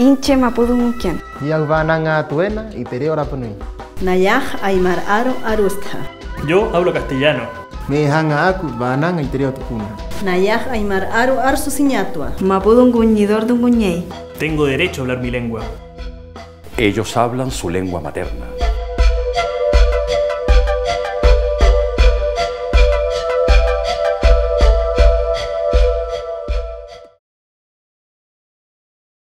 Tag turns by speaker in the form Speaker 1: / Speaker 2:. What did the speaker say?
Speaker 1: Inche mapudungukian.
Speaker 2: Yang vananga tuena y teriora punui.
Speaker 3: Nayaj aymar aro arusta.
Speaker 4: Yo hablo castellano.
Speaker 2: Me hanga aku vananga y teriora tupuna.
Speaker 3: Nayaj aymar aro arsu siñatua.
Speaker 1: Mapudunguñidor dunguñey.
Speaker 4: Tengo derecho a hablar mi lengua.
Speaker 5: Ellos hablan su lengua materna.